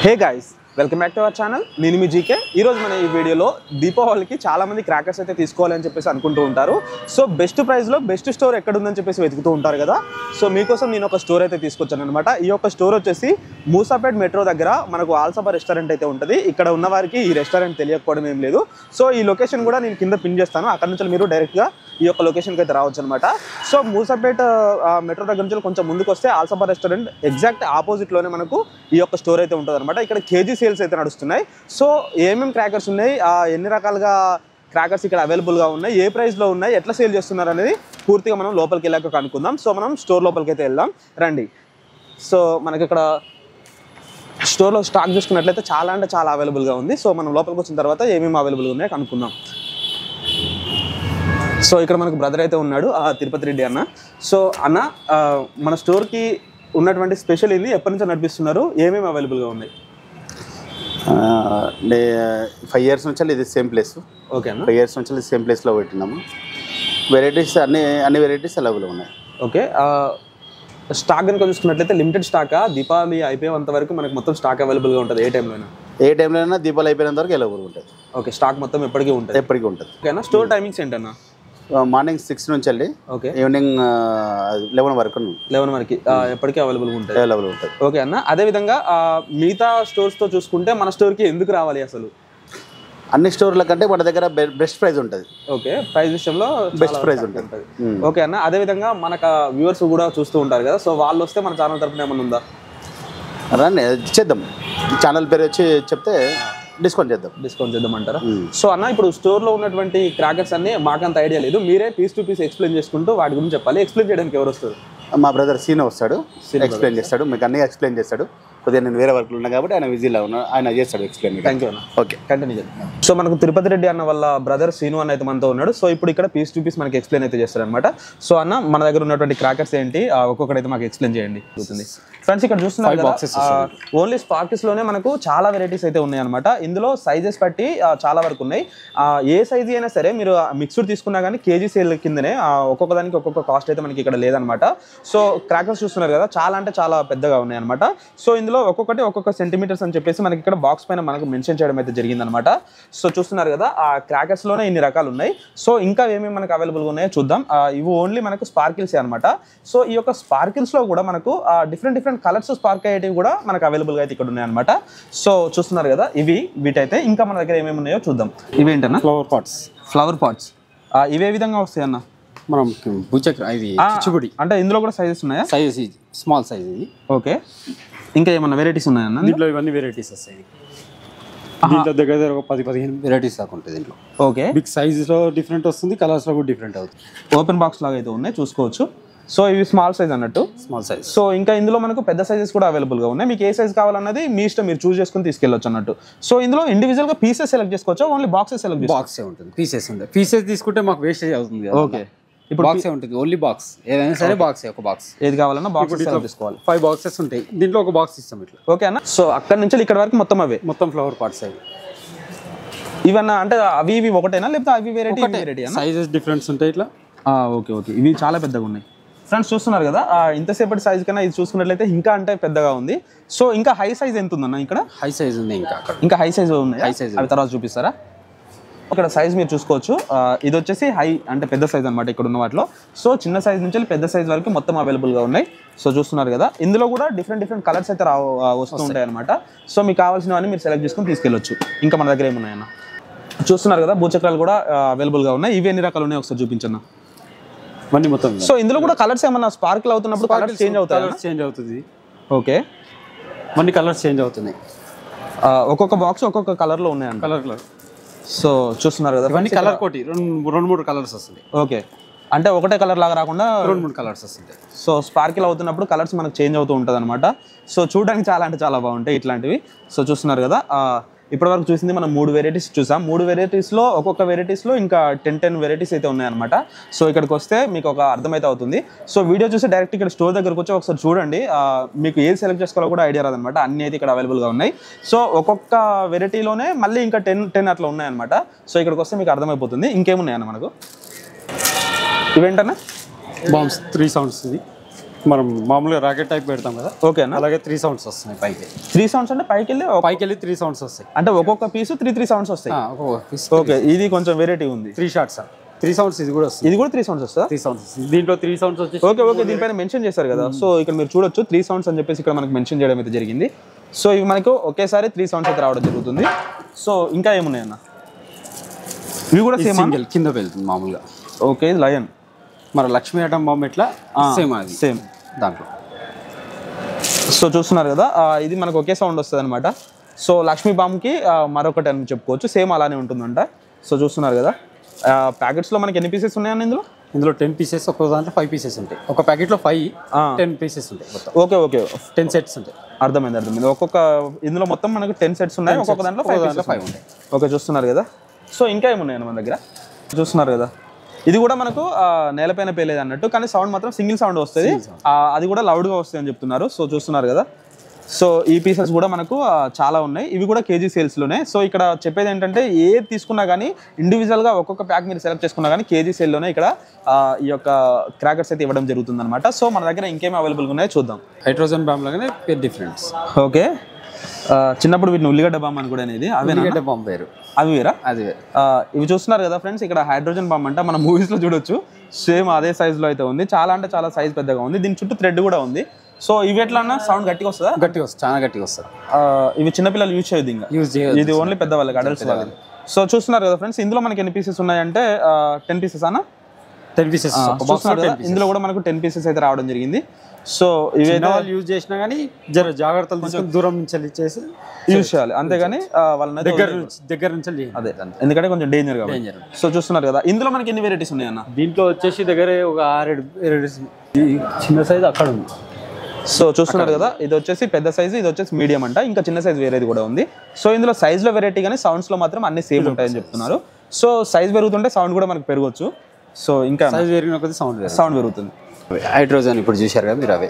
Hey guys, welcome back to our channel. నేను మీ GK. ఈ రోజు మన ఈ వీడియోలో దీపావళికి చాలా మంది క్రాకర్స్ అయితే తీసుకోవాలి అని చెప్పేసి అనుకుంటూ ఉంటారు. సో బెస్ట్ ప్రైస్ లో బెస్ట్ స్టోర్ ఎక్కడ ఉందని చెప్పేసి వెతుకుతూ ఉంటారు కదా. సో మీకోసం నేను ఒక స్టోర్ అయితే తీసుకొచ్చాను అన్నమాట. ఈ యొక్క స్టోర్ వచ్చేసి మూసాపేట్ మెట్రో దగ్గర మనకు ఆల్సబా రెస్టారెంట్ అయితే ఉంటుంది. ఇక్కడ ఉన్న వారికి ఈ రెస్టారెంట్ తెలియకపోవడం ఏం లేదు. సో ఈ లొకేషన్ కూడా నేను కింద పిన్ చేస్తాను. అక్కడ నుంచి మీరు డైరెక్ట్ గా ఈ యొక్క లొకేషన్కి అయితే రావచ్చు అనమాట. సో మూసాపేట్ మెట్రో దగ్గర నుంచి కొంచెం ముందుకు వస్తే ఆల్సబా రెస్టారెంట్ ఎగ్జాక్ట్ ఆపోజిట్లోనే మనకు ఈ యొక్క స్టోర్ అయితే ఉంటుంది అనమాట. ఇక్కడ కేజీ సేల్స్ అయితే నడుస్తున్నాయి. సో ఏమేమి క్రాకర్స్ ఉన్నాయి, ఎన్ని రకాలుగా క్రాకర్స్ ఇక్కడ అవైలబుల్గా ఉన్నాయి, ఏ ప్రైస్లో ఉన్నాయి, ఎట్లా సేల్ చేస్తున్నారు అనేది పూర్తిగా మనం లోపలికి వెళ్ళాక కనుక్కుందాం. సో మనం స్టోర్ లోపలికి అయితే వెళ్దాం రండి. సో మనకి ఇక్కడ స్టోర్లో స్టాక్ చూసుకున్నట్లయితే చాలా అంటే చాలా అవైలబుల్గా ఉంది. సో మనం లోపలికి వచ్చిన తర్వాత ఏమేమి అవైలబుల్గా ఉన్నాయో కనుక్కుందాం. సో ఇక్కడ మనకు బ్రదర్ అయితే ఉన్నాడు, తిరుపతి రెడ్డి అన్న. సో అన్న, మన స్టోర్కి ఉన్నటువంటి స్పెషల్ ఏంది, ఎప్పటి నుంచో నడిపిస్తున్నారు, ఏమేమి అవైలబుల్గా ఉన్నాయి? 5 years నుంచి ఇది సేమ్ ప్లేస్. ఓకే అన్న, 5 years నుంచి సేమ్ ప్లేస్లో పెట్టినాము. వెరైటీస్ అన్ని వెరైటీస్ అవైలబుల్ ఉన్నాయి. ఓకే, స్టాక్ కనుక చూసుకున్నట్లయితే లిమిటెడ్ స్టాకా? దీపావళి అయిపోయేంత వరకు మనకు మొత్తం స్టాక్ అవైలబుల్గా ఉంటుంది? ఏ టైంలో అయినా దీపావళి అయిపోయినంత వరకు అవైలబుల్ ఉంటుంది. ఓకే, స్టాక్ మొత్తం ఎప్పటికీ ఉంటుంది? ఎప్పటికీ ఉంటుంది. ఓకేనా. స్టోర్ టైమింగ్స్ ఏంటన్నా? మార్నింగ్ 6 నుంచి వెళ్ళి ఓకే ఈవినింగ్ 11 వరకు ఎప్పటికీ అవైలబుల్ ఉంటుంది. ఓకే అన్న, అదేవిధంగా మిగతా స్టోర్స్తో చూసుకుంటే మన స్టోర్కి ఎందుకు రావాలి అసలు? అన్ని స్టోర్ల కంటే మన దగ్గర బెస్ట్ ప్రైస్ ఉంటుంది. ఓకే, ప్రైస్ విషయంలో బెస్ట్ ప్రైస్ ఉంటుంది. ఓకే అన్న, అదేవిధంగా మనకు వ్యూవర్స్ కూడా చూస్తూ ఉంటారు కదా, సో వాళ్ళు వస్తే మన ఛానల్ తరపున ఏమైనా ఉందా? రండి చేద్దాం, ఛానల్ పేరు వచ్చి చెప్తే డిస్కౌంట్ చేద్దాం అంటారా? సో అన్న, ఇప్పుడు స్టోర్లో ఉన్నటువంటి క్రాకర్స్ అన్ని మాకంత ఐడియా లేదు, మీరే పీస్ టు పీస్ ఎక్స్ప్లెయిన్ చేసుకుంటూ వాటి గురించి చెప్పాలి. ఎక్స్ప్లెయిన్ చేయడానికి ఎవరు వస్తారు? మా బ్రదర్ సీను వస్తాడు, ఎక్స్ప్లెయిన్ చేస్తాడు, మీకు అన్నీ ఎక్స్ప్లెయిన్ చేస్తాడు. కొద్దిగా నేను వేరే వర్క్లు ఉన్నా కాబట్టి ఆయన విజిల్లో ఉన్నాను, ఆయన చేస్తాడు ఎక్స్ప్లెయిన్. థ్యాంక్ యూ అన్న. ఓకే, కంటిన్యూ చేద్దాం. సో మనకు తిరుపతి రెడ్డి అన్న వాళ్ళ బ్రదర్ సీను అన్న అయితే మనతో ఉన్నాడు. సో ఇప్పుడు ఇక్కడ పీస్ టు పీస్ మనకి ఎక్స్ప్లెయిన్ అయితే చేస్తారు అనమాట. సో అన్న, మన దగ్గర ఉన్నటువంటి క్రాకర్స్ ఏంటి, ఒక్కొక్కటి మాకు ఎక్స్ప్లెయిన్ చేయండి. ఫ్రెండ్స్, ఇక్కడ చూస్తున్నారు ఓన్లీ స్పార్కిల్స్ లోనే మనకు చాలా వెరైటీస్ అయితే ఉన్నాయి అనమాట. ఇందులో సైజెస్ బట్టి చాలా వరకు ఉన్నాయి. ఏ సైజ్ అయినా సరే మీరు మిక్స్డ్ తీసుకున్నా కానీ కేజీ సేల్ కిందనే ఒక్కొక్క దానికి ఒక్కొక్క కాస్ట్ అయితే మనకి ఇక్కడ లేదనమాట. సో క్రాకర్స్ చూస్తున్నారు కదా, చాలా అంటే చాలా పెద్దగా ఉన్నాయి అనమాట. సో ఇందులో ఒక్కొక్కటి ఒక్కొక్క సెంటీమీటర్స్ అని చెప్పేసి మనకి ఇక్కడ బాక్స్ పైన మనకు మెన్షన్ చేయడం అయితే జరిగిందనమాట. సో చూస్తున్నారు కదా, ఆ క్రాకర్స్ లోనే ఇన్ని రకాలు ఉన్నాయి. సో ఇంకా ఏమేమి మనకు అవైలబుల్గా ఉన్నాయో చూద్దాం. ఇవి ఓన్లీ మనకు స్పార్కిల్స్ అనమాట. సో ఈ యొక్క స్పార్కిల్స్ లో కూడా మనకు డిఫరెంట్ కలర్స్ స్పార్క్ అయ్యేటివి కూడా మనకు అవైలబుల్గా అయితే ఇక్కడ ఉన్నాయి అనమాట. సో చూస్తున్నారు కదా, వీటైతే ఇంకా మన దగ్గర ఏమేమి ఉన్నాయో చూద్దాం. ఇవేంటన్నా? Flower pots. ఇవే విధంగా వస్తాయి అన్న? మనం చిచ్చుబుడి అంటే ఇందులో కూడా సైజెస్ ఉన్నాయా? సైజ్ స్మాల్ సైజ్ ఇది. ఓకే, ఇంకా ఏమన్నా వెరైటీస్ ఉన్నాయన్న? దీంట్లో ఇవన్నీ వెరైటీస్ వస్తాయి. దీంట్లో దగ్గర ఒక 10-15 వెరైటీస్ దాకా ఉంటుంది దీంట్లో. ఓకే, బిగ్ సైజెస్లో డిఫరెంట్ వస్తుంది, కలర్స్లో కూడా డిఫరెంట్ అవుతుంది. ఓపెన్ బాక్స్ లాగా అయితే ఉన్నాయి, చూసుకోవచ్చు. సో ఇవి స్మాల్ సైజ్ అన్నట్టు, స్మాల్ సైజ్. సో ఇంకా ఇందులో మనకు పెద్ద సైజెస్ కూడా అవైలబుల్గా ఉన్నాయి. మీకు ఏ సైజ్ కావాలన్నది మీ ఇష్టం, మీరు చూస్ చేసుకుని తీసుకెళ్ళొచ్చు అన్నట్టు. సో ఇందులో ఇండివిజువల్గా పీసెస్ సెలెక్ట్ చేసుకోవచ్చు, ఓన్లీ బాక్సెస్ సెలెక్ట్ చేసుకోవచ్చు? బాక్సే ఉంటుంది, పీసెస్ ఉంటాయి. పీసెస్ తీసుకుంటే మాకు వేస్టేజ్ అవుతుంది. ఓకే, ఇప్పుడు బాక్సే ఉంటుంది, ఓన్లీ బాక్స్. ఏదైనా సరే బాక్స్, ఒక బాక్స్ ఏది కావాలన్నా బాక్స్ తీసుకోవాలి. 5 బాక్సెస్ ఉంటాయి, దీంట్లో ఒక బాక్స్ ఇస్తాం ఇట్లా. ఓకే అన్న. సో అక్కడ నుంచి ఇక్కడ వరకు మొత్తం అవే, మొత్తం ఫ్లవర్ పార్ట్స్ అవి. ఇవన్నా అంటే అవి ఇవి ఒకటేనా, లేకపోతే అవి వెరైటీ? సైజెస్ డిఫరెన్స్ ఉంటాయి ఇట్లా. ఓకే ఓకే, ఇవి చాలా పెద్దగా ఉన్నాయి. ఫ్రెండ్స్ చూస్తున్నారు కదా, ఇంతసేపటి సైజ్ కన్నా ఇది చూసుకున్నట్లయితే ఇంకా అంటే పెద్దగా ఉంది. సో ఇంకా హై సైజ్ ఎంత ఉందన్న? ఇక్కడ హై సైజ్ ఉంది, ఇంకా హై సైజ్ ఉన్నాయి. హై సైజ్ అవి తర్వాత చూపిస్తారా? ఇక్కడ సైజ్ మీరు చూసుకోవచ్చు. ఇది వచ్చేసి హై అంటే పెద్ద సైజ్ అనమాట ఇక్కడ ఉన్న వాటిలో. సో చిన్న సైజ్ నుంచి పెద్ద సైజ్ వరకు మొత్తం అవైలబుల్గా ఉన్నాయి. సో చూస్తున్నారు కదా, ఇందులో కూడా డిఫరెంట్ కలర్స్ అయితే వస్తూ ఉంటాయి అనమాట. సో మీకు కావాల్సినవన్నీ మీరు సెలెక్ట్ చేసుకుని తీసుకెళ్ళొచ్చు. ఇంకా మన దగ్గర ఏమున్నాయన్న? చూస్తున్నారు కదా, భూచక్రాలు కూడా అవైలబుల్గా ఉన్నాయి. ఇవి ఎన్ని రకాలు ఉన్నాయి ఒకసారి చూపించన్న? మొత్తం. సో ఇందులో కూడా కలర్స్ ఏమన్నా స్పార్కిల్ అవుతున్నప్పుడు కలర్స్ చేంజ్ అవుతాయి? చేంజ్ అవుతుంది. ఓకే, మళ్ళీ కలర్స్ చేంజ్ అవుతున్నాయి. ఒక్కొక్క బాక్స్ ఒక్కొక్క కలర్లో ఉన్నాయండి. కలర్. సో చూస్తున్నారు కదా, ఇవన్నీ కలర్ కోటి 2-3 కలర్స్ వస్తుంది. ఓకే, అంటే ఒకటే కలర్ లాగా రాకుండా 2-3 కలర్స్ వస్తుంది. సో స్పార్కిల్ అవుతున్నప్పుడు కలర్స్ మనకు చేంజ్ అవుతూ ఉంటుంది అనమాట. సో చూడడానికి చాలా అంటే చాలా బాగుంటాయి ఇట్లాంటివి. సో చూస్తున్నారు కదా, ఇప్పటివరకు చూసింది మనం 3 వెరైటీస్ చూసాం. 3 వెరైటీస్లో ఒక్కొక్క వెరైటీస్లో ఇంకా 10 వెరైటీస్ అయితే ఉన్నాయన్నమాట. సో ఇక్కడికి వస్తే మీకు ఒక అర్థమైతే అవుతుంది. సో వీడియో చూసి డైరెక్ట్ ఇక్కడ స్టోర్ దగ్గరకు వచ్చి ఒకసారి చూడండి, మీకు ఏది సెలెక్ట్ చేసుకోవాలో కూడా ఐడియా రాదనమాట. అన్నీ అయితే ఇక్కడ అవైలబుల్గా ఉన్నాయి. సో ఒక్కొక్క వెరైటీలోనే మళ్ళీ ఇంకా 10 అట్లా ఉన్నాయన్నమాట. సో ఇక్కడికి వస్తే మీకు అర్థమైపోతుంది. ఇంకేమున్నాయన్న మనకు? ఇవేంటన్నా? Bombs 3 sounds. ఇది మనం మామూలుగా రాకెట్ టైప్ పెడతాం కదా, ఓకేనా? అలాగే 3 సౌండ్స్ వస్తున్నాయి పైకి. 3 సౌండ్స్ అంటే పైకి వెళ్ళి 3 సౌండ్స్ వస్తాయి, అంటే ఒక్కొక్క పీసు 3 సౌండ్స్ వస్తాయి. ఓకే, ఇది కొంచెం వెరైటీ ఉంది. 3 షాట్స్ 3 సౌండ్స్. ఇది కూడా వస్తుంది. ఇది కూడా 3 సౌండ్స్ వస్తా. 3 సౌండ్స్ దీంట్లో 3 సౌండ్స్ వచ్చేసి. ఓకే, దీనిపైన మెన్షన్ చేశారు కదా. సో ఇక్కడ మీరు చూడొచ్చు 3 సౌండ్స్ అని చెప్పేసి ఇక్కడ మనకి మెన్షన్ చేయడం అయితే జరిగింది. సో ఇవి మనకు ఒకేసారి 3 సౌండ్స్ అయితే రావడం జరుగుతుంది. సో ఇంకా ఏమున్నాయన్న? ఇవి కూడా సేమ్ సింగిల్ కింద వెళ్తుంది మామూలుగా. ఓకే, ఇది లయన్. మన లక్ష్మీ ఆటం బాంబు ఎట్లా సేమ్ దాంట్లో. సో చూస్తున్నారు కదా, ఇది మనకు ఒకే సౌండ్ వస్తుంది అనమాట. సో లక్ష్మీ బాంబుకి మరొకటి అని చెప్పుకోవచ్చు, సేమ్ అలానే ఉంటుందంట. సో చూస్తున్నారు కదా, ప్యాకెట్స్లో మనకి ఎన్ని పీసెస్ ఉన్నాయన్న ఇందులో 10 పీసెస్, ఒక్కొక్క దాంట్లో 5 పీసెస్ ఉంటాయి. ఒక ప్యాకెట్లో 10 పీసెస్ ఉంటాయి మొత్తం. ఓకే 10 సెట్స్ ఉంటాయి. అర్థమైంది. ఒక్కొక్క ఇందులో మొత్తం మనకు 10 సెట్స్ ఉన్నాయి, ఒక్కొక్క దాంట్లో 5 ఉంటాయి. ఓకే, చూస్తున్నారు కదా. సో ఇంకా ఏమున్నాయన్న మన దగ్గర? చూస్తున్నారు కదా, ఇది కూడా మనకు నేలపైన పేలేదు అన్నట్టు, కానీ సౌండ్ మాత్రం సింగిల్ సౌండ్ వస్తుంది. అది కూడా లౌడ్గా వస్తుంది అని చెప్తున్నారు. సో చూస్తున్నారు కదా, సో ఈ పీసెస్ కూడా మనకు చాలా ఉన్నాయి. ఇవి కూడా కేజీ సేల్స్లోనే. సో ఇక్కడ చెప్పేది ఏంటంటే, ఏది తీసుకున్నా కానీ ఇండివిజువల్గా ఒక్కొక్క ప్యాక్ మీరు సెలెక్ట్ చేసుకున్నా కానీ కేజీ సేల్లోనే ఇక్కడ ఈ యొక్క క్రాకర్స్ అయితే ఇవ్వడం జరుగుతుంది అనమాట. సో మన దగ్గర ఇంకేం అవైలబుల్గా ఉన్నాయో చూద్దాం. హైడ్రోజన్ బాంబ్ లాగానే డిఫరెన్స్. ఓకే, చిన్నప్పుడు వీటిని ఉల్లిగడ్డ బాంబ్ అని కూడా అనేది, ఉల్లిగడ్డ బాంబ్ వేరు, అవి వేరా? అది ఇవి చూస్తున్నారు కదా ఫ్రెండ్స్, ఇక్కడ హైడ్రోజన్ బాంబ్ అంటే మన మూవీస్లో చూడొచ్చు. సేమ్ అదే సైజులో అయితే ఉంది, చాలా అంటే చాలా సైజ్ పెద్దగా ఉంది. దీని చుట్టూ థ్రెడ్ కూడా ఉంది. సో ఇవి ఎట్లా అన్న సౌండ్ గట్టిగా వస్తుందా? గట్టిగా వస్తుంది, చాలా గట్టిగా వస్తుంది. ఇవి చిన్నపిల్లలు యూజ్ చేయదు, ఇంకా ఇది ఓన్లీ పెద్దవాళ్ళకి, అడల్ట్స్ వాళ్ళకి. సో చూస్తున్నారు కదా ఫ్రెండ్స్, ఇందులో మనకి ఎన్ని పీసెస్ ఉన్నాయంటే 10 పీసెస్ అన్న. 10 పీసెస్ ఇందులో కూడా మనకు 10 పీసెస్ అయితే రావడం జరిగింది. సో ఇవి వాళ్ళు యూజ్ చేసినా కానీ జర జాగ్రత్తలు తీసుకొని దూరం నుంచి చేసి యూజ్ చేయాలి, అంతేగాని వాళ్ళని దగ్గర నుంచి అదే, ఎందుకంటే కొంచెం డేంజర్ కాబట్టి. సో చూస్తున్నారు కదా, ఇందులో మనకి ఎన్ని వెరైటీస్ ఉన్నాయన్న? దీంట్లో వచ్చేసి దగ్గర ఒక 6 చిన్న సైజ్ అక్కడ ఉంది. సో చూస్తున్నారు కదా, ఇది వచ్చేసి పెద్ద సైజు, ఇది వచ్చేసి మీడియం అంట, ఇంకా చిన్న సైజ్ వేరేది కూడా ఉంది. సో ఇందులో సైజులో వెరైటీ కానీ సౌండ్స్లో మాత్రం అన్ని సేమ్ ఉంటాయని చెప్తున్నారు. సో సైజ్ పెరుగుతుంటే సౌండ్ కూడా మనకు పెరగవచ్చు. సో ఇంకా సైజ్ పెరిగిన కొద్ది సౌండ్ పెరుగుతుంది. హైడ్రోజన్ ఇప్పుడు చూశారు కదా మీరు, అవే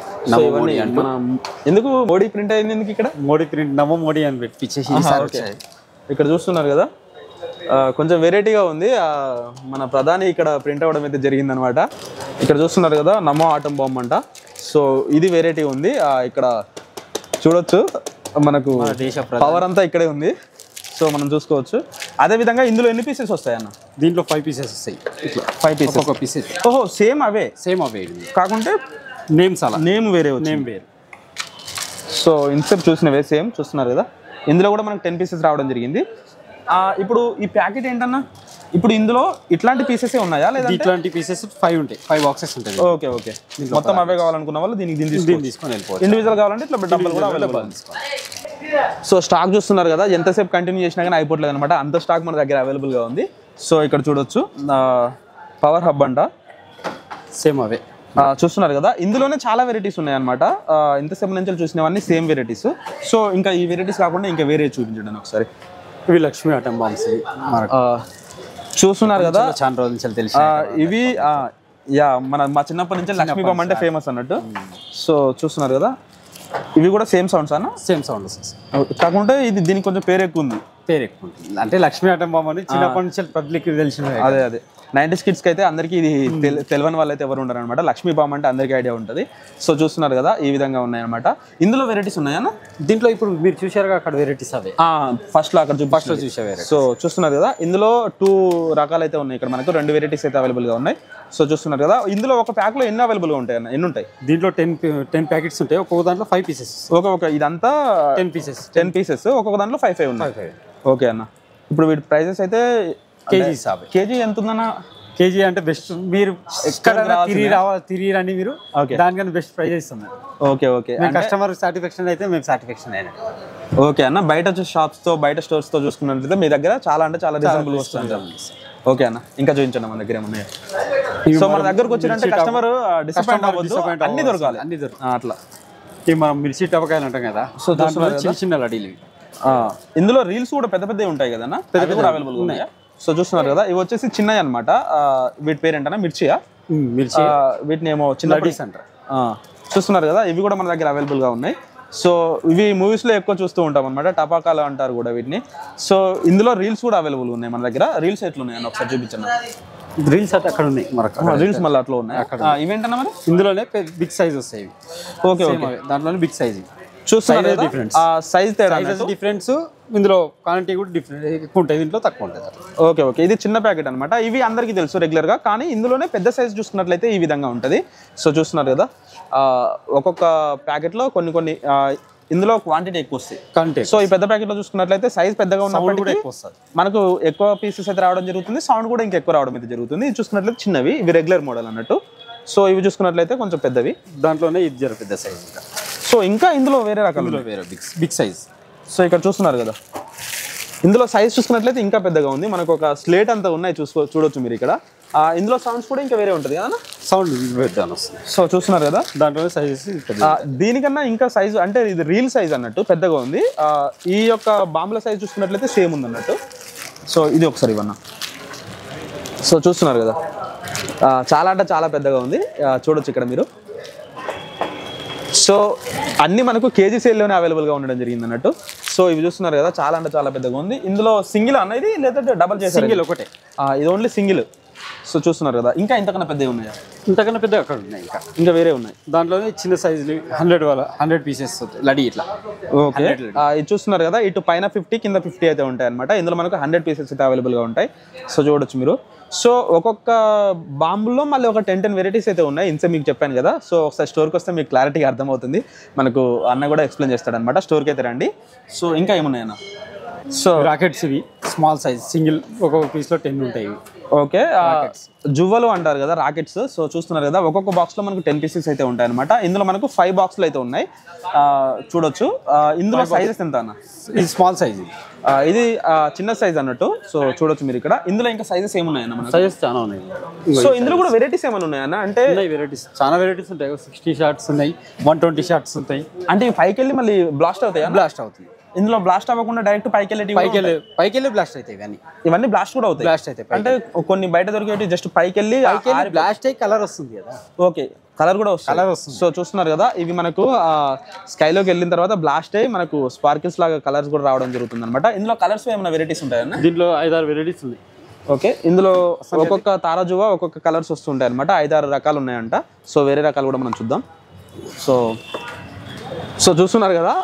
ఎందుకు మోడీ ప్రింట్ అయింది ఎందుకు ఇక్కడ? మోడీ ప్రింట్, నమో మోడీ అని పెట్టించేసి ఇక్కడ చూస్తున్నారు కదా, కొంచెం వెరైటీగా ఉంది. మన ప్రధాని ఇక్కడ ప్రింట్ అవ్వడం అయితే జరిగిందనమాట. ఇక్కడ చూస్తున్నారు కదా, నమో ఆటం బాంబ్ అంట. సో ఇది వెరైటీ ఉంది. ఇక్కడ చూడొచ్చు, మనకు పవర్ అంతా ఇక్కడే ఉంది. సో మనం చూసుకోవచ్చు. అదే విధంగా ఇందులో ఎన్ని పీసెస్ వస్తాయి అన్న? దీంట్లో 5 పీసెస్ వస్తాయి. 5 పీసెస్, ఒక పీసెస్. ఓహో, సేమ్ అవే కాకుంటే నేమ్స్ అలా, నేమ్ వేరే. సో ఇన్సెప్ట్ చూసినవే సేమ్. చూస్తున్నారు కదా, ఇందులో కూడా మనకు 10 పీసెస్ రావడం జరిగింది. ఇప్పుడు ఈ ప్యాకెట్ ఏంటన్నా, ఇప్పుడు ఇందులో ఇట్లాంటి పీసెస్ ఉన్నాయా లేదా? ఇట్లాంటి పీసెస్ 5 ఉంటాయి, 5 బాక్సెస్ ఉంటాయి. ఓకే, మొత్తం అవే కావాలనుకున్న వాళ్ళు దీన్ని తీసుకొని వెళ్ళిపోవాలి. ఇండివిజువల్ కావాలంటే ఇట్లా డబ్బులు కూడా అవైలబుల్. సో స్టాక్ చూస్తున్నారు కదా, ఎంతసేపు కంటిన్యూ చేసినా కానీ అయిపోవట్లేదు అనమాట, అంత స్టాక్ మన దగ్గర అవైలబుల్గా ఉంది. సో ఇక్కడ చూడొచ్చు, పవర్ హబ్ అంట, సేమ్ అవే చూస్తున్నారు కదా. ఇందులోనే చాలా వెరైటీస్ ఉన్నాయన్నమాట. ఇంతసేపు నుంచి చూసినవన్నీ సేమ్ వెరైటీస్. సో ఇంకా ఈ వెరైటీస్ కాకుండా ఇంకా వేరే చూపించండి ఒకసారి. ఇవి లక్ష్మీ ఆటం బాంబ్స్ చూస్తున్నారు కదా, చాలా రోజుల నుంచి తెలిసి ఇవి మా చిన్నప్పటి నుంచి లక్ష్మీ బాంబ్ అంటే ఫేమస్ అన్నట్టు. సో చూస్తున్నారు కదా, ఇవి కూడా సేమ్ సౌండ్స్ అన్న? సేమ్ సౌండ్ కాకుంటే ఇది దీనికి కొంచెం పేరు ఎక్కువ ఉంది. అంటే లక్ష్మీ ఆటం బాంబ్ అని చిన్నప్పటి నుంచి పబ్లిక్ తెలిసిన. అదే 90s కిడ్స్కి అయితే అందరికీ ఇది తెలియని వాళ్ళు అయితే ఎవరు ఉండరు అనమాట. లక్ష్మీ బాంబ్ అంటే అందరికీ ఐడియా ఉంటుంది. సో చూస్తున్నారు కదా, ఈ విధంగా ఉన్నాయన్నమాట. ఇందులో వెరైటీస్ ఉన్నాయన్న? దీంట్లో ఇప్పుడు మీరు చూసారుగా అక్కడ వెరైటీస్ అవే ఫస్ట్లో చూసే. సో చూస్తున్నారు కదా, ఇందులో 2 రకాలు అయితే ఉన్నాయి. ఇక్కడ మనకు 2 వెరైటీస్ అయితే అవైలబుల్గా ఉన్నాయి. సో చూస్తున్నారు కదా, ఇందులో ఒక ప్యాక్లో ఎన్ని అవైలబుల్గా ఉంటాయి అన్న? ఎన్ని ఉంటాయి? దీంట్లో 10 ప్యాకెట్స్ ఉంటాయి, ఒక్కొక్క దాంట్లో 5 పీసెస్. ఓకే, ఇదంతా 10 పీసెస్, ఒక్కొక్క దాంట్లో 5 ఉన్నాయి. ఓకే అన్న, ఇప్పుడు వీటి ప్రైజెస్ అయితే కేజీ ఎంత ఉందన్న? కేజీ అంటే బెస్ట్, మీరు తిరిగి రండి మీరు, దానికన్నా బెస్ట్ ప్రైజ్ ఇస్తున్నాం. ఓకే, కస్టమర్ సాటిస్ఫాక్షన్ అయితే మేము సాటిస్ఫాక్షన్ అయినా. ఓకే అన్న, బయట షాప్స్తో బయట స్టోర్స్తో చూసుకున్నట్లయితే మీ దగ్గర చాలా అంటే చాలా రీజనబుల్ వస్తుంది. ఓకే అన్న, ఇంకా చూపించండి మన దగ్గర ఏమన్నాయి. సో మన దగ్గరకు వచ్చినంటే కస్టమర్ డిసప్పాయింట్ అవ్వద్దు, అన్ని దొరకాలి. అట్లా మనం మిర్చి టపకాయలు అంటాం కదా, సో చిన్న చిన్న లడీలు. ఇందులో రీల్స్ కూడా పెద్ద పెద్దవి ఉంటాయి కదన్నా, అవి కూడా అవైలబుల్ ఉన్నాయా? సో చూస్తున్నారు కదా, ఇవి వచ్చేసి చిన్నవి అనమాట. వీటి పేరు ఏంటన్నా? మిర్చియా? వీటిని ఏమో చిన్న అంటారు. చూస్తున్నారు కదా, ఇవి కూడా మన దగ్గర అవైలబుల్గా ఉన్నాయి. సో ఇవి మూవీస్లో ఎక్కువ చూస్తూ ఉంటాం అనమాట, టపాకాలు అంటారు కూడా వీటిని. సో ఇందులో రీల్స్ కూడా అవైలబుల్ ఉన్నాయి మన దగ్గర. రీల్స్ ఎట్లున్నాయని ఒకసారి చూపించండి. రీల్స్ అయితే అక్కడ ఉన్నాయి మనకు. రీల్స్ మళ్ళీ అట్లా ఉన్నాయి. ఇవేంటన్నా మరి ఇందులోనే బిగ్ సైజ్ వస్తాయి. ఓకే ఓకే, దాంట్లోనే బిగ్ సైజ్ చూస్తున్నారు డిఫరెన్స్. సైజ్ తేడా డిఫరెన్స్, ఇందులో క్వాంటిటీ కూడా డిఫరెంట్ ఎక్కువ ఉంటుంది, దీంట్లో తక్కువ ఉంటుంది. ఓకే ఓకే, ఇది చిన్న ప్యాకెట్ అనమాట. ఇవి అందరికీ తెలుసు రెగ్యులర్ గా, కానీ ఇందులోనే పెద్ద సైజ్ చూసుకున్నట్లయితే ఈ విధంగా ఉంటుంది. సో చూస్తున్నారు కదా, ఒక్కొక్క ప్యాకెట్ లో కొన్ని ఇందులో క్వాంటిటీ ఎక్కువ వస్తాయి. సో ఈ పెద్ద ప్యాకెట్ లో చూసుకున్నట్లయితే సైజ్ పెద్దగా ఉన్నప్పటికీ మనకు ఎక్కువ పీసెస్ అయితే రావడం జరుగుతుంది, సౌండ్ కూడా ఇంకా ఎక్కువ రావడం అయితే జరుగుతుంది. ఇది చూసుకున్నట్లయితే చిన్నవి, ఇవి రెగ్యులర్ మోడల్ అన్నట్టు. సో ఇవి చూసుకున్నట్లయితే కొంచెం పెద్దవి, దాంట్లోనే ఇది జర పెద్ద సైజ్. సో ఇంకా ఇందులో వేరే రకాలు, వేరే బిగ్ సైజ్. సో ఇక్కడ చూస్తున్నారు కదా, ఇందులో సైజ్ చూసుకున్నట్లయితే ఇంకా పెద్దగా ఉంది. మనకు ఒక స్లేట్ అంతా ఉన్నాయి, చూడొచ్చు మీరు ఇక్కడ. ఇందులో సౌండ్స్ కూడా ఇంకా వేరే ఉంటుంది కదా, సౌండ్ వస్తుంది. సో చూస్తున్నారు కదా, దాంట్లో సైజెస్ దీనికన్నా ఇంకా సైజు అంటే ఇది రీల్ సైజ్ అన్నట్టు పెద్దగా ఉంది. ఈ యొక్క బాంబుల సైజ్ చూసుకున్నట్లయితే సేమ్ ఉంది అన్నట్టు. సో ఇది ఒకసారి ఇవన్నా. సో చూస్తున్నారు కదా, చాలా అంటే చాలా పెద్దగా ఉంది, చూడొచ్చు ఇక్కడ మీరు. సో అన్ని మనకు కేజీ సేల్లోనే అవైలబుల్గా ఉండడం జరిగింది అన్నట్టు. సో ఇవి చూస్తున్నారు కదా, చాలా అంటే చాలా పెద్దగా ఉంది. ఇందులో సింగిల్ అనేది లేదంటే డబల్ చేసి సింగిల్ ఒకటే, ఇది ఓన్లీ సింగిల్. సో చూస్తున్నారు కదా, ఇంకా ఇంతకన్నా పెద్దవి ఉన్నాయా? ఇంతకన్నా పెద్దగా అక్కడ ఉన్నాయి, ఇంకా వేరే ఉన్నాయి. దాంట్లోనే చిన్న సైజులు 100 పీసెస్ లడీ ఇట్లా. ఓకే, ఇది చూస్తున్నారు కదా, ఇటు పైన 50 కింద 50 అయితే ఉంటాయి అనమాట. ఇందులో మనకు 100 పీసెస్ అయితే అవైలబుల్గా ఉంటాయి. సో చూడొచ్చు మీరు. సో ఒక్కొక్క బాంబుల్లో మళ్ళీ ఒక 10 వెరైటీస్ అయితే ఉన్నాయి. ఇంత మీకు చెప్పాను కదా. సో ఒకసారి స్టోర్కి వస్తే మీకు క్లారిటీగా అర్థమవుతుంది. మనకు అన్న కూడా ఎక్స్ప్లెయిన్ చేస్తాడనమాట. స్టోర్కి అయితే రండి. సో ఇంకా ఏమున్నాయి అన్న? సో రాకెట్స్, ఇవి స్మాల్ సైజ్, సింగిల్ ఒక్కొక్క పీస్లో 10 ఉంటాయి. ఓకే, జువ్వలు అంటారు కదా, రాకెట్స్. సో చూస్తున్నారు కదా, ఒక్కొక్క బాక్స్లో మనకు 10 పీసెస్ అయితే ఉంటాయి అనమాట. ఇందులో మనకు 5 బాక్స్లు అయితే ఉన్నాయి, చూడొచ్చు. ఇందులో సైజెస్ ఎంత అన్న? ఇది స్మాల్ సైజ్, ఇది చిన్న సైజ్ అన్నట్టు. సో చూడొచ్చు మీరు ఇక్కడ. ఇందులో ఇంకా సైజెస్ ఏమున్నాయన్న? మన సైజెస్ చాలా ఉన్నాయి. సో ఇందులో కూడా వెరైటీస్ ఏమైనా ఉన్నాయన్న? అంటే వెరైటీస్, చాలా వెరైటీస్ ఉంటాయి. 60 షార్ట్స్ ఉన్నాయి, 120 షార్ట్స్ ఉంటాయి. అంటే పైకి వెళ్ళి మళ్ళీ బ్లాస్ట్ అవుతాయి? బ్లాస్ట్ అవుతుంది. ఇందులో బ్లాస్ట్ అవ్వకుండా డైరెక్ట్ పైకి వెళ్ళి బ్లాస్ట్ అవుతాయి. ఇవన్నీ బ్లాస్ట్ కూడా అవుతాయి. బ్లాస్ట్ అయితే అంటే కొన్ని బయట దొరికేవి జస్ట్ పైకి వెళ్ళి బ్లాస్ట్ అయ్యి కలర్ వస్తుంది కదా. ఓకే, కలర్ కూడా వస్తుంది. సో చూస్తున్నారు కదా, ఇవి మనకు స్కైలోకి వెళ్ళిన తర్వాత బ్లాస్ట్ అయ్యి మనకు స్పార్కిల్స్ లాగా కలర్స్ కూడా రావడం జరుగుతుంది అనమాట. ఇందులో కలర్స్ ఏమైనా వెరైటీస్ ఉంటాయన్న? దీంట్లో 5-6 వెరైటీస్ ఉన్నాయి. ఓకే, ఇందులో ఒక్కొక్క తారాజువా ఒక్కొక్క కలర్స్ వస్తుంటాయి అనమాట. 5-6 రకాలు ఉన్నాయంట. సో వేరే రకాలు కూడా మనం చూద్దాం. సో చూస్తున్నారు కదా,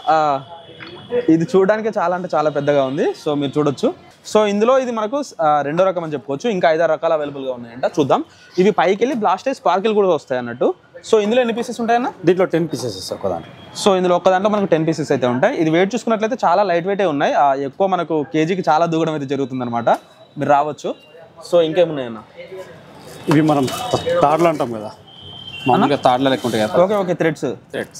ఇది చూడడానికి చాలా అంటే చాలా పెద్దగా ఉంది. సో మీరు చూడొచ్చు. సో ఇందులో ఇది మనకు రెండో రకం అని చెప్పుకోవచ్చు. ఇంకా 5-6 రకాలు అవైలబుల్గా ఉన్నాయంట. చూద్దాం. ఇవి పైకి వెళ్ళి బ్లాస్ట్ అయ్యి స్పార్కిల్ కూడా వస్తాయి అన్నట్టు. సో ఇందులో ఎన్ని పీసెస్ ఉంటాయన్న? దీంట్లో 10 పీసెస్ వస్తాయి ఒక దాంట్లో. సో ఇందులో ఒక్క దాంట్లో మనకు 10 పీసెస్ అయితే ఉంటాయి. ఇది వెయిట్ చూసుకున్నట్లయితే చాలా లైట్ వెయిటే ఉన్నాయి. ఎక్కువ మనకు కేజీకి చాలా దూగడం అయితే జరుగుతుంది అనమాట. మీరు రావచ్చు. సో ఇంకేమున్నాయన్న? ఇవి మనం తాడులు అంటాం కదా, మామూలుగా తాడుల లెక్క ఉంటాయి కదా. Okay okay, threads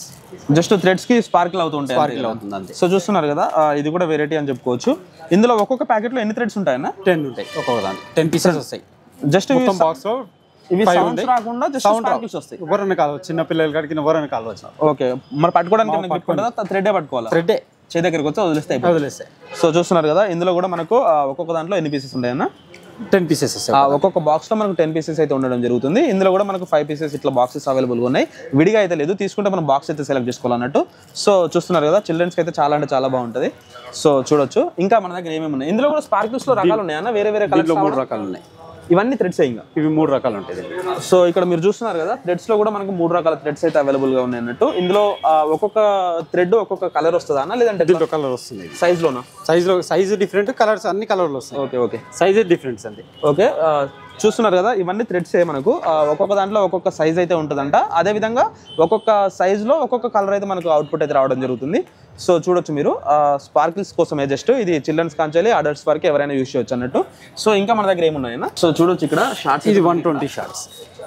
just threads కి స్పార్కిల్ అవుతుంటాయి. సో చూస్తున్నారు కదా, ఇది కూడా వెరైటీ అని చెప్పుకోవచ్చు. ఇందులో ఒక్కొక్క ప్యాకెట్ లో ఎన్ని థ్రెడ్స్ ఉంటాయన్న? 10 ఉంటాయి. ఒక్కొక్క దాంట్లో 10 పీసెస్ వస్తాయి. జస్ట్ బాక్స్ లో ఇవి సౌండ్స్ రాకుండా జస్ట్ స్పార్కిల్స్ వస్తాయి. ఎవరైనా కావచ్చు, చిన్న పిల్లలు కాడికి ఎవరైనా కావచ్చు. ఓకే, మరి పట్టుకోవడానికి థ్రెడ్ పట్టుకోవాలి. థ్రెడ్ చేయి దగ్గరికి వచ్చి వదిలేస్తాయి. సో చూస్తున్నారు కదా, ఇందులో కూడా మనకు ఒక్కొక్క దాంట్లో ఎన్ని పీసెస్ ఉంటాయన్న? 10 పీసెస్. ఒక్కొక్క బాక్స్ లో మనకు 10 పీసెస్ అయితే ఉండడం జరుగుతుంది. ఇందులో కూడా మనకు 5 పీసెస్ ఇట్లా బాక్సెస్ అవైలబుల్గా ఉన్నాయి. విడిగా అయితే లేదు, తీసుకుంటే మనం బాక్స్ అయితే సెలెక్ట్ చేసుకోవాలన్నట్టు. సో చూస్తున్నారు కదా, చిల్డ్రన్స్కి అయితే చాలా అంటే చాలా బాగుంటుంది. సో చూడొచ్చు. ఇంకా మన దగ్గర ఏమేమి ఉన్నాయి? ఇందులో కూడా స్పార్కిల్స్ లో రకాలు ఉన్నాయన్న? వేరే కలర్స్ 3 రకాలు ఉన్నాయి. ఇవన్నీ థ్రెడ్స్ ఇంకా ఇవి 3 రకాలు ఉంటాయి. సో ఇక్కడ మీరు చూస్తున్నారు కదా, థ్రెడ్స్ లో కూడా మనకు 3 రకాల థ్రెడ్స్ అయితే అవైలబుల్ గా ఉన్నాయి అన్నట్టు. ఇందులో ఒక్కొక్క థ్రెడ్ ఒక్కొక్క కలర్ వస్తుందా అన్న, లేదంటే దీంట్లో కలర్ వస్తుంది? సైజ్ లోనా? సైజ్ డిఫరెంట్, కలర్స్ అన్ని కలర్లు వస్తాయి. ఓకే ఓకే, సైజ్ డిఫరెన్స్ అంతే. ఓకే, చూస్తున్నారు కదా, ఇవన్నీ థ్రెడ్స్ మనకు ఒక్కొక్క దాంట్లో ఒక్కొక్క సైజ్ అయితే ఉంటుందంట. అదే విధంగా ఒక్కొక్క సైజ్ లో ఒక్కొక్క కలర్ అయితే మనకు అవుట్పుట్ అయితే రావడం జరుగుతుంది. సో చూడొచ్చు మీరు. స్పార్కిల్స్ కోసమే జస్ట్ ఇది చిల్డ్రన్స్ కాంచాలి, అడల్ట్స్ వరకు ఎవరైనా యూజ్ చేయొచ్చు అన్నట్టు. సో ఇంకా మన దగ్గర ఏమున్నాయన్నా? సో చూడొచ్చు ఇక్కడ షార్ట్స్. ఇది 120 షార్ట్స్.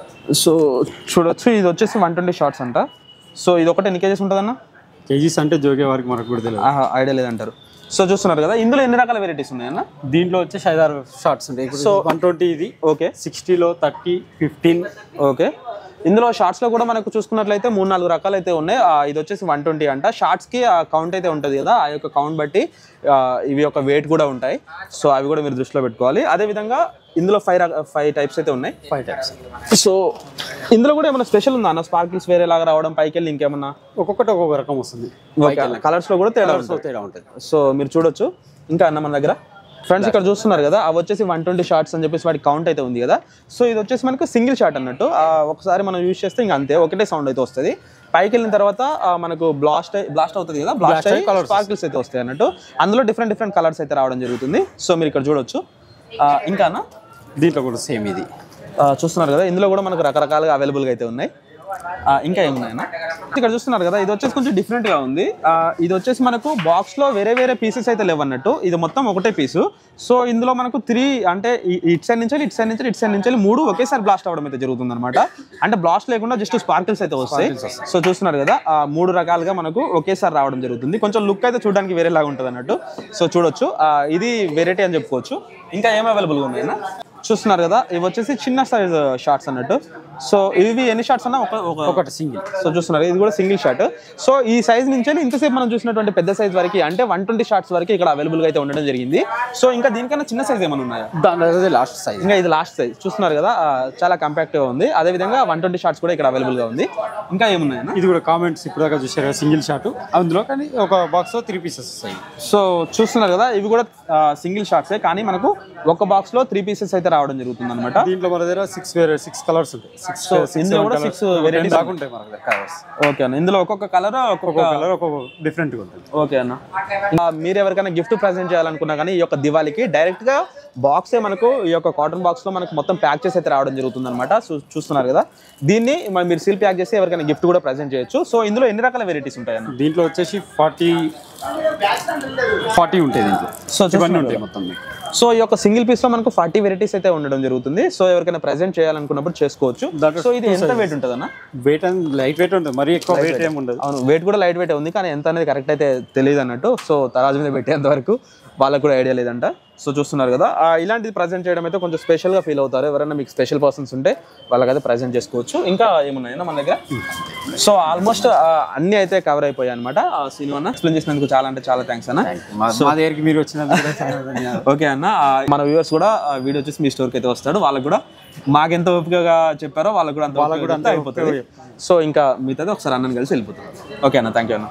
సో చూడొచ్చు, ఇది వచ్చేసి 120 షార్ట్స్ అంట. సో ఇది ఒకటి ఎన్ని కేజీస్ ఉంటుందన్న? కేజీస్ అంటే జోగే వారికి మనకు కూడా తెలియదు, ఐడియా లేదంటారు. సో చూస్తున్నారు కదా, ఇందులో ఎన్ని రకాల వెరైటీస్ ఉన్నాయన్న? దీంట్లో వచ్చేసి 5-6 షార్ట్స్ ఉంటాయి. సో 120 ఇది. ఓకే, 60లో 30, 15. ఓకే, ఇందులో షార్ట్స్ లో కూడా మనకు చూసుకున్నట్లయితే 3-4 రకాలు అయితే ఉన్నాయి. ఇది వచ్చేసి 120 అంట. షార్ట్స్ కి కౌంట్ అయితే ఉంటుంది కదా, ఆ యొక్క కౌంట్ బట్టి ఇవి యొక్క వెయిట్ కూడా ఉంటాయి. సో అవి కూడా మీరు దృష్టిలో పెట్టుకోవాలి. అదే విధంగా ఇందులో 5 టైప్స్ అయితే ఉన్నాయి. 5 టైప్స్. సో ఇందులో కూడా ఏమైనా స్పెషల్ ఉందా అన్న? స్పార్కిల్స్ వేరే లాగా రావడం, పైకి వెళ్ళి ఇంకేమన్నా? ఒక్కొక్కటి ఒక్కొక్క రకం వస్తుంది. కలర్స్ లో కూడా తేడా ఉంటుంది. తేడా ఉంటుంది. సో మీరు చూడొచ్చు. ఇంకా అన్న మన దగ్గర ఫ్రెండ్స్ ఇక్కడ చూస్తున్నారు కదా అవి వచ్చేసి 120 షార్ట్స్ అని చెప్పేసి వాటి కౌంట్ అయితే ఉంది కదా. సో ఇది వచ్చేసి మనకు సింగిల్ షాట్ అన్నట్టు. ఒకసారి మనం యూజ్ చేస్తే ఇంకా అంతే, ఒకటే సౌండ్ అయితే వస్తుంది. పైకి వెళ్ళిన తర్వాత మనకు బ్లాస్ట్ అవుతుంది కదా, బ్లాస్ట్ అయ్యి స్పార్కిల్స్ అయితే వస్తాయి అన్నట్టు. అందులో డిఫరెంట్ కలర్స్ అయితే రావడం జరుగుతుంది. సో మీరు ఇక్కడ చూడొచ్చు. ఇంకా దీంట్లో కూడా సేమ్ ఇది చూస్తున్నారు కదా, ఇందులో కూడా మనకు రకరకాలుగా అవైలబుల్గా అయితే ఉన్నాయి. ఇంకా ఏమున్నాయన్నా ఇక్కడ చూస్తున్నారు కదా, ఇది వచ్చేసి కొంచెం డిఫరెంట్ గా ఉంది. ఇది వచ్చేసి మనకు బాక్స్ లో వేరే పీసెస్ అయితే లేవన్నట్టు, ఇది మొత్తం ఒకటే పీసు. సో ఇందులో మనకు 3 అంటే ఇట్ సైడ్ నుంచి ఇట్ సైడ్ నుంచి 3 ఒకేసారి బ్లాస్ట్ అవ్వడం అయితే జరుగుతుంది అనమాట. అంటే బ్లాస్ట్ లేకుండా జస్ట్ స్పార్కిల్స్ అయితే వస్తాయి. సో చూస్తున్నారు కదా 3 రకాలుగా మనకు ఒకేసారి రావడం జరుగుతుంది. కొంచెం లుక్ అయితే చూడడానికి వేరేలాగా ఉంటుంది అన్నట్టు. సో చూడొచ్చు, ఇది వెరైటీ అని చెప్పుకోవచ్చు. ఇంకా ఏం అవైలబుల్గా ఉన్నాయన్నా చూస్తున్నారు కదా, ఇవి వచ్చేసి చిన్న సైజ్ షార్ట్స్ అన్నట్టు. సో ఇవి ఎన్ని షార్ట్స్ అన్నా ఒకటి సింగిల్. సో చూస్తున్నారు ఇది కూడా సింగిల్ షాట్. సో ఈ సైజ్ నుంచి ఇంతసేపు మనం చూసినటువంటి పెద్ద సైజ్ వరకు అంటే 120 షార్ట్స్ వరకు ఇక్కడ అవైలబుల్ గా అయితే ఉండడం జరిగింది. సో ఇంకా దీనికన్నా చిన్న సైజ్ ఏమైనా ఉన్నాయా? లాస్ట్ సైజ్, ఇంకా ఇది లాస్ట్ సైజ్. చూస్తున్నారు కదా చాలా కంపాక్ట్ గా ఉంది. అదే విధంగా 120 షార్ట్స్ కూడా ఇక్కడ అవైలబుల్ గా ఉంది. ఇంకా ఏమున్నాయన్నా? ఇది కూడా కామెంట్స్ ఇప్పుడు దాకా చూసారు సింగిల్ షాట్, అందులో కానీ ఒక బాక్స్ లో 3 పీసెస్ వస్తాయి. సో చూస్తున్నారు కదా ఇవి కూడా సింగిల్ షాట్సే, కానీ మనకు ఒక బాక్స్ లో 3 పీసెస్ అయితే రావడం జరుగుతుంది అనమాట. దీంట్లో మన దగ్గర 6 కలర్స్ ఉంటాయి. ఇందులో కూడా 6 వెరైటీస్ ఉంటాయి మన దగ్గర కలర్స్. ఓకే అన్న, ఇందులో ఒక్కొక్క కలర్ ఒక్కొక్క డిఫరెంట్ గా ఉంటుంది. ఓకే అన్న, మీరు ఎవరికైనా గిఫ్ట్ ప్రెజెంట్ చేయాలనుకున్నా కానీ ఈ యొక్క దివాళీకి డైరెక్ట్ గా బాక్సే మనకు ఈ యొక్క కాటన్ బాక్స్ లో మనకు మొత్తం ప్యాక్ చేసి అయితే రావడం జరుగుతుంది అనమాట. చూస్తున్నారు కదా, దీన్ని మీరు సీల్ ప్యాక్ చేసి ఎవరికైనా గిఫ్ట్ కూడా ప్రెజెంట్ చేయొచ్చు. సో ఇందులో ఎన్ని రకాల వెరైటీస్ ఉంటాయన్న? దీంట్లో వచ్చేసి 40 ఉంటాయి దీంట్లో. సో ఇవన్నీ ఉంటాయి మొత్తం. సో ఈ యొక్క సింగిల్ పీస్ లో మనకు 40 వెరైటీస్ అయితే ఉండడం జరుగుతుంది. సో ఎవరికైనా ప్రెజెంట్ చేయాలనుకున్నప్పుడు చేసుకోవచ్చు. సో ఇది ఎంత వెయిట్ ఉంటుంది అన్న? వెయిట్ అండ్ లైట్ వెయిట్ ఉంటుంది, మరి ఎక్కువ వెయిట్ ఏమి ఉండదు. అవును, వెయిట్ కూడా లైట్ వెయిట్ ఉంది, కానీ ఎంత అనేది కరెక్ట్ అయితే తెలియదు అన్నట్టు. సో తరాజు మీద పెట్టేంత వరకు వాళ్ళకు కూడా ఐడియా లేదంట. సో చూస్తున్నారు కదా, ఇలాంటిది ప్రజెంట్ చేయడం అయితే కొంచెం స్పెషల్గా ఫీల్ అవుతారు. ఎవరైనా మీకు స్పెషల్ పర్సన్స్ ఉంటే వాళ్ళకైతే ప్రజెంట్ చేసుకోవచ్చు. ఇంకా ఏమున్నాయన్నా మన దగ్గర? సో ఆల్మోస్ట్ అన్ని అయితే కవర్ అయిపోయాయి అనమాట. సినిమా అన్న ఎక్స్ప్లెయిన్ చేసినందుకు చాలా అంటే చాలా థ్యాంక్స్ అన్న. మా దగ్గరికి మీరు వచ్చినందుకు ఓకే అన్న, మన వ్యూవర్స్ కూడా వీడియో వచ్చేసి మీ స్టోర్కి అయితే వస్తాడు. వాళ్ళకు కూడా మాకెంత ఓపికగా చెప్పారో వాళ్ళకు కూడా అంత అయిపోతుంది. సో ఇంకా మిగతాది ఒకసారి అన్నని కలిసి వెళ్ళిపోతాం. ఓకే అన్న, థ్యాంక్ యూ అన్న.